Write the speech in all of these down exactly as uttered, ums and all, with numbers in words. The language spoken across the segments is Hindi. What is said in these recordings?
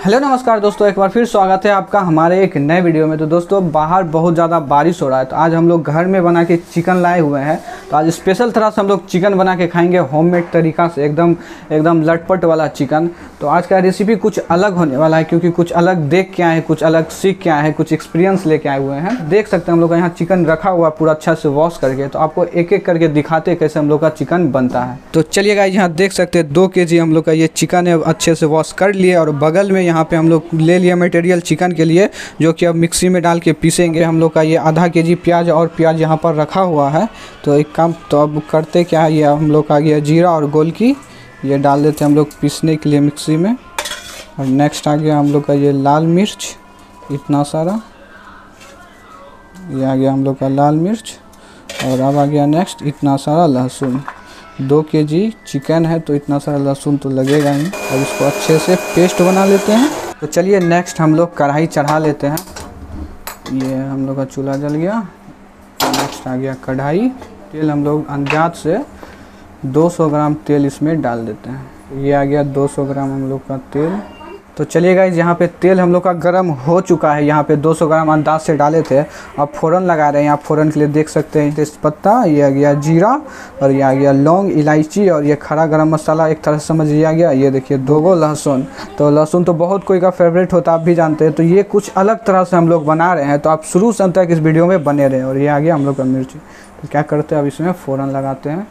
हेलो नमस्कार दोस्तों, एक बार फिर स्वागत है आपका हमारे एक नए वीडियो में। तो दोस्तों बाहर बहुत ज़्यादा बारिश हो रहा है, तो आज हम लोग घर में बना के चिकन लाए हुए हैं। तो आज स्पेशल तरह से हम लोग चिकन बना के खाएंगे, होममेड तरीका से, एकदम एकदम लटपट वाला चिकन। तो आज का रेसिपी कुछ अलग होने वाला है, क्योंकि कुछ अलग देख के आए हैं, कुछ अलग सीख के आए हैं, कुछ एक्सपीरियंस लेके आए हुए हैं। देख सकते हैं हम लोग का यहाँ चिकन रखा हुआ पूरा अच्छा से वॉश करके। तो आपको एक एक करके दिखाते हैं कैसे हम लोग का चिकन बनता है। तो चलिए गाइस, यहाँ देख सकते हैं दो के जी हम लोग का ये चिकन है, अच्छे से वॉश कर लिए। और बगल में यहाँ पे हम लोग ले लिया मटेरियल चिकन के लिए, जो कि अब मिक्सी में डाल के पीसेंगे। हम लोग का ये आधा के जी प्याज और प्याज यहाँ पर रखा हुआ है। तो एक काम तो अब करते क्या है, ये हम लोग का ये जीरा और गोलकी ये डाल देते हैं हम लोग पीसने के लिए मिक्सी में। और नेक्स्ट आ गया हम लोग का ये लाल मिर्च, इतना सारा ये आ गया हम लोग का लाल मिर्च। और अब आ गया नेक्स्ट इतना सारा लहसुन। दो के जी चिकन है तो इतना सारा लहसुन तो लगेगा ही। और इसको अच्छे से पेस्ट बना लेते हैं। तो चलिए नेक्स्ट हम लोग कढ़ाई चढ़ा लेते हैं। ये हम लोग का चूल्हा जल गया। नेक्स्ट आ गया कढ़ाई। तेल हम लोग अंदाज से दो सौ ग्राम तेल इसमें डाल देते हैं। ये आ गया दो सौ ग्राम हम लोग का तेल। तो चलिए गाइस, यहाँ पे तेल हम लोग का गर्म हो चुका है। यहाँ पे दो सौ ग्राम अंदाज से डाले थे। अब फ़ौरन लगा रहे हैं। यहाँ फ़ौरन के लिए देख सकते हैं तेज़पत्ता, ये आ गया जीरा, और ये आ गया लौंग, इलायची, और ये खड़ा गरम मसाला एक तरह से समझ लिया गया। ये देखिए दो गो लहसुन। तो लहसुन तो बहुत कोई का फेवरेट होता है, आप भी जानते हैं। तो ये कुछ अलग तरह से हम लोग बना रहे हैं, तो आप शुरू से अंत तक इस वीडियो में बने रहें। और ये आ गया हम लोग का मिर्ची। तो क्या करते हैं, अब इसमें फ़ौरन लगाते हैं।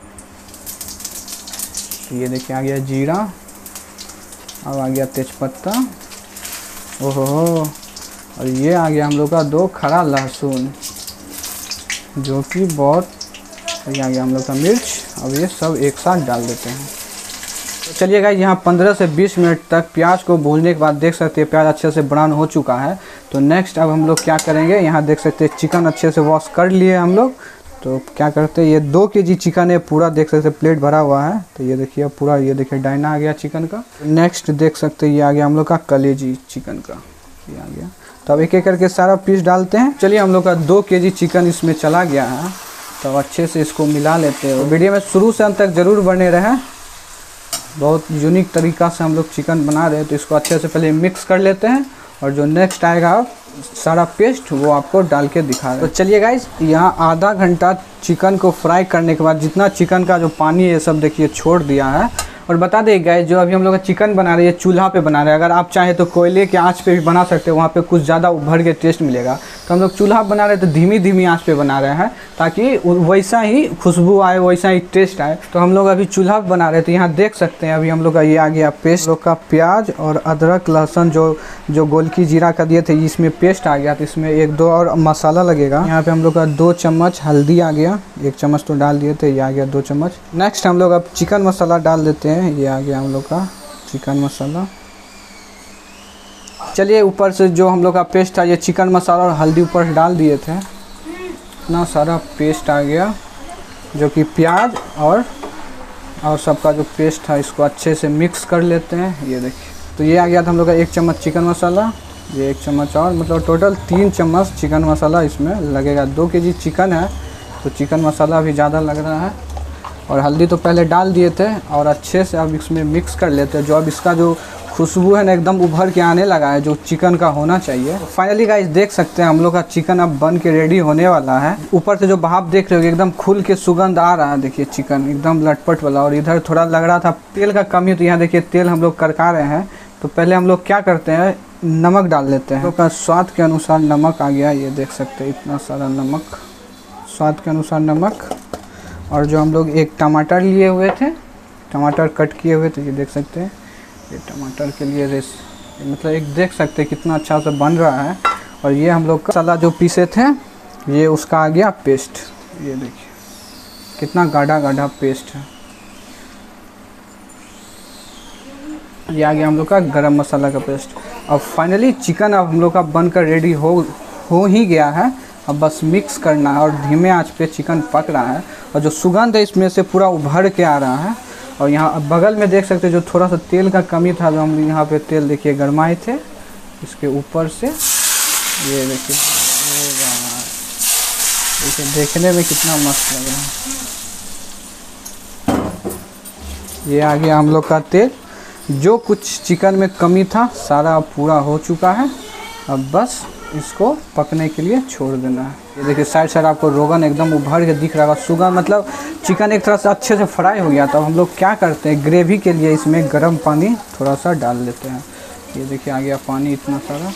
ये देखिए आ गया जीरा, अब आ गया तेज़पत्ता, ओहो, और ये आ गया हम लोग का दो खड़ा लहसुन, जो कि बहुत, ये आ गया हम लोग का मिर्च। अब ये सब एक साथ डाल देते हैं। तो चलिए गाइस, यहाँ पंद्रह से बीस मिनट तक प्याज को भूनने के बाद देख सकते हैं प्याज अच्छे से ब्राउन हो चुका है। तो नेक्स्ट अब हम लोग क्या करेंगे, यहाँ देख सकते हैं चिकन अच्छे से वॉश कर लिए हम लोग। तो क्या करते हैं, ये दो के जी चिकन है, पूरा देख सकते हैं प्लेट भरा हुआ है। तो ये देखिए पूरा, ये देखिए डायना आ गया चिकन का। नेक्स्ट देख सकते हैं ये आ गया हम लोग का कलेजी चिकन का, ये आ गया। तो अब एक एक करके सारा पीस डालते हैं। चलिए हम लोग का दो के जी चिकन इसमें चला गया है। तो अच्छे से इसको मिला लेते हैं। वीडियो में शुरू से अंत तक ज़रूर बने रहें। बहुत यूनिक तरीका से हम लोग चिकन बना रहे हैं। तो इसको अच्छे से पहले मिक्स कर लेते हैं, और जो नेक्स्ट आएगा सारा पेस्ट वो आपको डाल के दिखा रहे हैं। तो चलिए गाइस, यहाँ आधा घंटा चिकन को फ्राई करने के बाद जितना चिकन का जो पानी है सब देखिए छोड़ दिया है। और बता दें गाइस, जो अभी हम लोग चिकन बना रहे हैं चूल्हा पे बना रहे हैं। अगर आप चाहें तो कोयले के आंच पे भी बना सकते हैं, वहाँ पे कुछ ज़्यादा उभर के टेस्ट मिलेगा। तो हम लोग चूल्हा बना रहे हैं तो धीमी धीमी आंच पे बना रहे हैं, ताकि वैसा ही खुशबू आए, वैसा ही टेस्ट आए। तो हम लोग अभी चूल्हा पे बना रहे हैं। तो यहाँ देख सकते हैं अभी हम लोग का ये आ गया पेस्ट, लोग का प्याज और अदरक लहसुन जो जो गोलकी जीरा का दिए थे, इसमें पेस्ट आ गया। तो इसमें एक दो और मसाला लगेगा। यहाँ पे हम लोग का दो चम्मच हल्दी आ गया, एक चम्मच तो डाल दिए थे, ये आ गया दो चम्मच। नेक्स्ट हम लोग अब चिकन मसाला डाल देते हैं। ये आ गया हम लोग का चिकन मसाला। चलिए ऊपर से जो हम लोग का पेस्ट था, ये चिकन मसाला और हल्दी ऊपर से डाल दिए थे। इतना सारा पेस्ट आ गया, जो कि प्याज और और सबका जो पेस्ट था, इसको अच्छे से मिक्स कर लेते हैं। ये देखिए, तो ये आ गया था हम लोग का एक चम्मच चिकन मसाला, ये एक चम्मच और, मतलब टोटल तीन चम्मच चिकन मसाला इसमें लगेगा। दो के जी चिकन है तो चिकन मसाला भी ज़्यादा लग रहा है। और हल्दी तो पहले डाल दिए थे, और अच्छे से अब इसमें मिक्स कर लेते हैं। जो अब इसका जो खुशबू है ना, एकदम उभर के आने लगा है, जो चिकन का होना चाहिए। तो फाइनली गाइस देख सकते हैं हम लोग का चिकन अब बन के रेडी होने वाला है। ऊपर से जो भाप देख रहे हो एकदम खुल के सुगंध आ रहा है। देखिए चिकन एकदम लटपट वाला। और इधर थोड़ा लग रहा था तेल का कमी, तो यहाँ देखिए तेल हम लोग करका रहे हैं। तो पहले हम लोग क्या करते हैं, नमक डाल लेते हैं। हम लोग का स्वाद के अनुसार नमक आ गया, ये देख सकते हैं इतना सारा नमक, स्वाद के अनुसार नमक। और जो हम लोग एक टमाटर लिए हुए थे, टमाटर कट किए हुए थे, ये देख सकते हैं। ये टमाटर के लिए रेस, मतलब एक देख सकते हैं कितना अच्छा से बन रहा है। और ये हम लोग का मसाला जो पीसे थे, ये उसका आ गया पेस्ट। ये देखिए कितना गाढ़ा गाढ़ा पेस्ट है। ये आ गया हम लोग का गरम मसाला का पेस्ट। अब फाइनली चिकन अब हम लोग का बनकर रेडी हो हो ही गया है। अब बस मिक्स करना है, और धीमे आंच पे चिकन पक रहा है। और जो सुगंध है इसमें से पूरा उभर के आ रहा है। और यहाँ बगल में देख सकते हैं जो थोड़ा सा तेल का कमी था, जो हम यहाँ पे तेल देखिए गरमाए थे, इसके ऊपर से ये देखिए, देखिए देखने में कितना मस्त लग रहा है। ये आ गया हम लोग का तेल। जो कुछ चिकन में कमी था सारा पूरा हो चुका है। अब बस इसको पकने के लिए छोड़ देना है। ये देखिए साइड साइड आपको रोगन एकदम उभर के दिख रहा है। शुगर मतलब चिकन एक तरह से अच्छे से फ्राई हो गया। तो हम लोग क्या करते हैं, ग्रेवी के लिए इसमें गर्म पानी थोड़ा सा डाल देते हैं। ये देखिए आ गया पानी इतना सारा।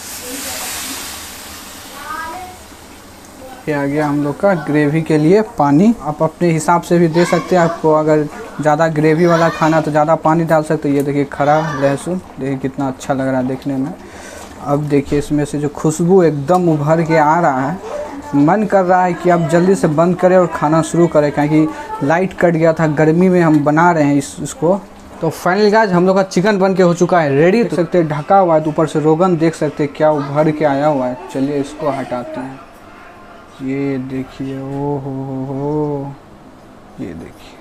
ये आ गया हम लोग का ग्रेवी के लिए पानी। आप अपने हिसाब से भी दे सकते हैं। आपको अगर ज़्यादा ग्रेवी वाला खाना तो ज़्यादा पानी डाल सकते हैं। ये देखिए खड़ा लहसुन, देखिए कितना अच्छा लग रहा है देखने में। अब देखिए इसमें से जो खुशबू एकदम उभर के आ रहा है, मन कर रहा है कि आप जल्दी से बंद करें और खाना शुरू करें, क्योंकि लाइट कट गया था, गर्मी में हम बना रहे हैं इस इसको। तो फाइनली गाइस हम लोग का चिकन बन के हो चुका है रेडी। देख सकते हैं ढका हुआ है, तो ऊपर से रोगन देख सकते हैं क्या उभर के आया हुआ है। चलिए इसको हटाते हैं। ये देखिए, ओ हो हो हो, ये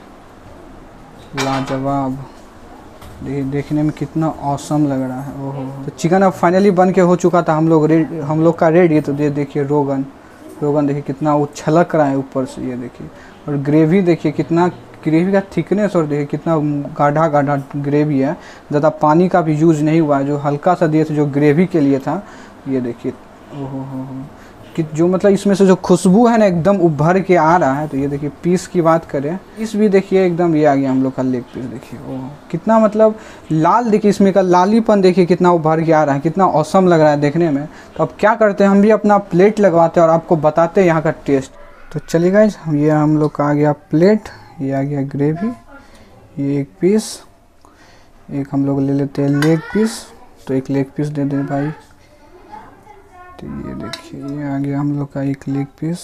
देखिए लाजवाब। देखिए देखने में कितना औसम लग रहा है। ओहो, तो चिकन अब फाइनली बन के हो चुका था हम लोग रेडी, हम लोग का रेडी। तो ये देखिए रोगन रोगन देखिए कितना वो छलक रहा है ऊपर से। ये देखिए, और ग्रेवी देखिए कितना, ग्रेवी का थिकनेस, और देखिए कितना गाढ़ा गाढ़ा ग्रेवी है। ज़्यादा पानी का भी यूज़ नहीं हुआ है, जो हल्का सा दिए थे जो ग्रेवी के लिए था। ये देखिए ओहो हो हो, कि जो मतलब इसमें से जो खुशबू है ना एकदम उभर के आ रहा है। तो ये देखिए पीस की बात करें, पीस भी देखिए एकदम ये आ गया हम लोग का लेग पीस। देखिए ओह कितना मतलब लाल, देखिए इसमें का लालीपन देखिए कितना उभर के आ रहा है, कितना औसम लग रहा है देखने में। तो अब क्या करते हैं, हम भी अपना प्लेट लगवाते हैं और आपको बताते हैं यहाँ का टेस्ट। तो चलिए गाइस, ये हम लोग का आ गया प्लेट, ये आ गया ग्रेवी, ये एक पीस, एक हम लोग ले लेते हैं लेग पीस। तो एक लेग पीस दे दें भाई। तो ये देखिए ये आ गया हम लोग का एक लेग पीस,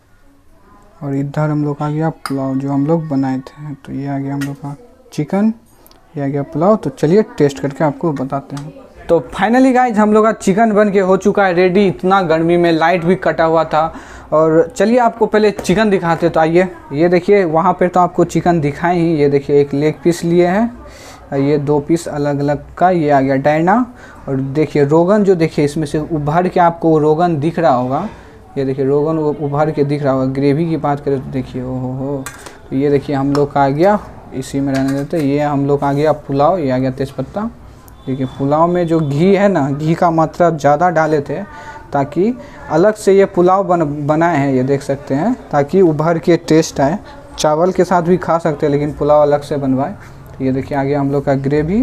और इधर हम लोग आ गया पुलाव जो हम लोग बनाए थे। तो ये आ गया हम लोग का चिकन, ये आ गया पुलाव। तो चलिए टेस्ट करके आपको बताते हैं। तो फाइनली गाइज हम लोग का चिकन बन के हो चुका है रेडी। इतना गर्मी में लाइट भी कटा हुआ था। और चलिए आपको पहले चिकन दिखाते। तो आइए, ये देखिए वहाँ पर तो आपको चिकन दिखाए ही। ये देखिए एक लेग पीस लिए हैं, ये दो पीस अलग अलग का। ये आ गया डायना, और देखिए रोगन जो देखिए इसमें से उभर के आपको रोगन दिख रहा होगा। ये देखिए रोगन उभर के दिख रहा होगा। ग्रेवी की बात करें तो देखिए ओहो हो, ये देखिए हम लोग का आ गया, इसी में रहने देते। ये हम लोग का आ गया पुलाव, ये आ गया तेज़पत्ता। देखिए पुलाव में जो घी है ना, घी का मात्रा ज़्यादा डाले थे ताकि अलग से ये पुलाव बन बनाए हैं, ये देख सकते हैं, ताकि उभर के टेस्ट आए। चावल के साथ भी खा सकते हैं लेकिन पुलाव अलग से बनवाए। ये देखिए आ गया हम लोग का ग्रेवी।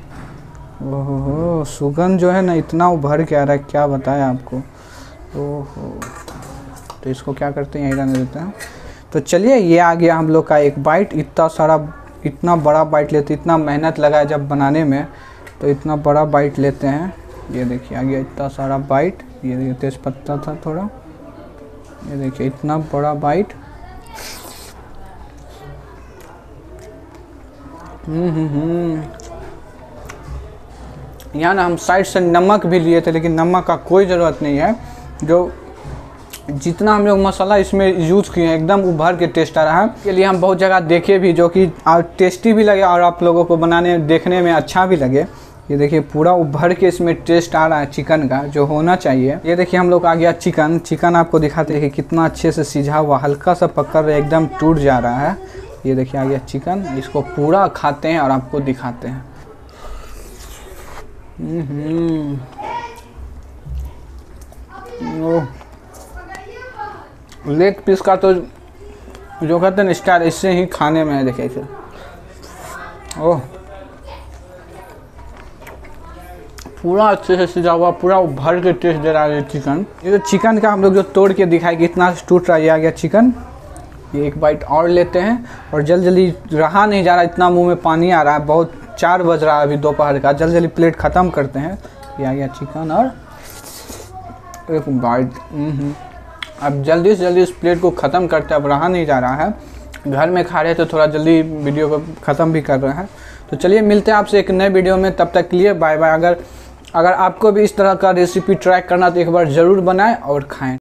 ओहो हो, सुगंध जो है ना इतना उभर के आ रहा है, क्या बताएं आपको। ओहो, तो इसको क्या करते हैं, यहीं रहने देते हैं। तो चलिए ये आ गया हम लोग का एक बाइट। इतना सारा, इतना बड़ा बाइट लेते, इतना मेहनत लगा है जब बनाने में, तो इतना बड़ा बाइट लेते हैं। ये देखिए आ गया इतना सारा बाइट। ये देखिए तेज़पत्ता था थोड़ा, ये देखिए इतना बड़ा बाइट। हम्म यहाँ ना हम साइड से नमक भी लिए थे, लेकिन नमक का कोई ज़रूरत नहीं है। जो जितना हम लोग मसाला इसमें यूज़ किए हैं एकदम उभर के टेस्ट आ रहा है। के लिए हम बहुत जगह देखे भी, जो कि टेस्टी भी लगे और आप लोगों को बनाने देखने में अच्छा भी लगे। ये देखिए पूरा उभर के इसमें टेस्ट आ रहा है चिकन का, जो होना चाहिए। ये देखिए हम लोग आ गया चिकन। चिकन आपको दिखाते हैं कितना अच्छे से सिझा हुआ, हल्का सा पकड़ रहा है, एकदम टूट जा रहा है। ये देखिए आ गया चिकन। इसको पूरा खाते हैं और आपको दिखाते हैं। हम्म लेग पीस का तो जो कहते हैं स्टाइल इससे ही खाने में है। देखिए इसे, ओह पूरा अच्छे से सिझा हुआ, पूरा भर के टेस्ट दे रहा है चिकन। ये जो चिकन का हम लोग जो तोड़ के दिखाए कितना टूट रहा है। ये आ गया चिकन। ये एक बाइट और लेते हैं, और जल्दी जल्दी रहा नहीं जा रहा, इतना मुंह में पानी आ रहा है। बहुत चार बज रहा है अभी दोपहर का, जल्दी जल्दी प्लेट ख़त्म करते हैं। ये आ गया चिकन और एक बाइट। अब जल्दी से जल्दी इस प्लेट को ख़त्म करते हैं, अब रहा नहीं जा रहा है। घर में खा रहे तो थोड़ा जल्दी वीडियो को ख़त्म भी कर रहे हैं। तो चलिए मिलते हैं आपसे एक नए वीडियो में, तब तक के लिए बाय बाय। अगर अगर आपको भी इस तरह का रेसिपी ट्राई करना तो एक बार ज़रूर बनाएं और खाएं।